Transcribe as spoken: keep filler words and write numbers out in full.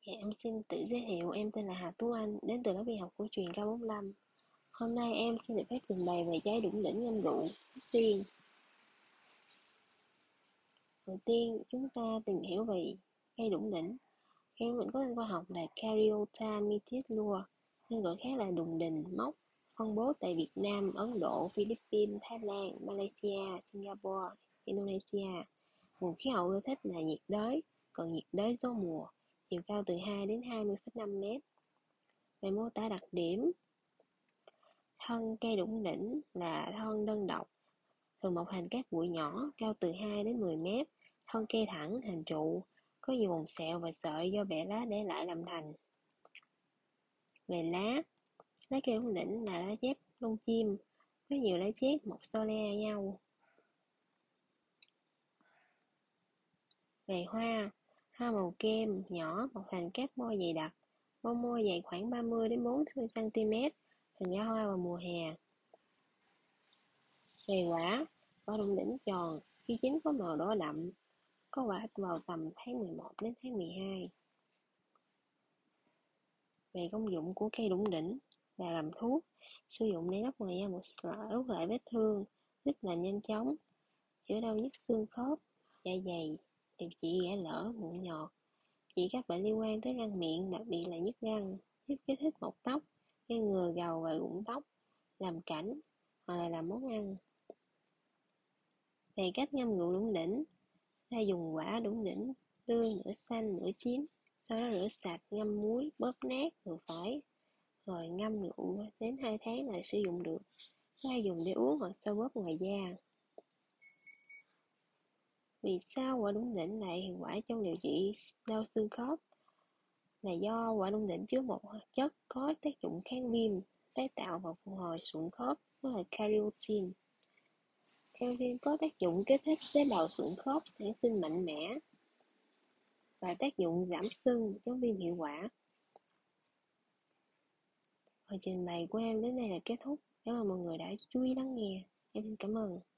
Dạ, em xin tự giới thiệu, em tên là Hà Tú Anh, đến từ lớp y học cổ truyền K bốn lăm. Hôm nay em xin được phép trình bày về trái đủng đỉnh ngâm rượu. Trước tiên, đầu tiên chúng ta tìm hiểu về cây đủng đỉnh. Cây đủng đỉnh có tên khoa học là Caryota mittilua, tên gọi khác là đùng đình mốc, phân bố tại Việt Nam, Ấn Độ, Philippines, Thái Lan, Malaysia, Singapore, Indonesia. Vùng khí hậu ưa thích là nhiệt đới, cận nhiệt đới gió mùa, chiều cao từ hai đến hai mươi phẩy năm mét. Về mô tả đặc điểm, thân cây đủng đỉnh là thân đơn độc, thường mọc thành các bụi nhỏ, cao từ hai đến mười mét, thân cây thẳng, hình trụ, có nhiều vòng sẹo và sợi do bẻ lá để lại làm thành. Về lá, lá cây đủng đỉnh là lá chép lông chim, có nhiều lá chép mọc xô le nhau. Về hoa, hoa màu kem, nhỏ, mọc thành các môi dày đặc, bông môi dày khoảng ba mươi đến bốn mươi xăng ti mét, thường ra hoa vào mùa hè. Về quả, quả đủng đỉnh tròn, khi chín có màu đỏ đậm, có quả vào tầm tháng mười một đến tháng mười hai. Về công dụng của cây đủng đỉnh là làm thuốc, sử dụng để đắp ngoài da một sợi ướt lại vết thương, giúp lành nhanh chóng, chữa đau nhức xương khớp, dạ dày, điều trị ghẻ lở, mụn nhọt, trị các bệnh liên quan tới răng miệng, đặc biệt là nhức răng, giúp kích thích mọc tóc, ngăn ngừa gầu và rụng tóc, làm cảnh hoặc là làm món ăn. Về cách ngâm rượu đủng đỉnh, ta dùng quả đủng đỉnh tươi nửa xanh nửa chín, sau đó rửa sạch, ngâm muối, bóp nát vừa phải, rồi ngâm rượu đến hai tháng là sử dụng được. Có hay dùng để uống hoặc xoa bóp ngoài da. Vì sao quả đủng đỉnh lại hiệu quả trong điều trị đau xương khớp? Là do quả đủng đỉnh chứa một hoạt chất có tác dụng kháng viêm, tái tạo và phục hồi sụn khớp, đó là karyotin. Karyotin có tác dụng kích thích tế bào sụn khớp sản sinh mạnh mẽ và tác dụng giảm sưng, chống viêm hiệu quả. Phần trình bày của em đến đây là kết thúc. Cảm ơn mọi người đã chú ý lắng nghe. Em xin cảm ơn.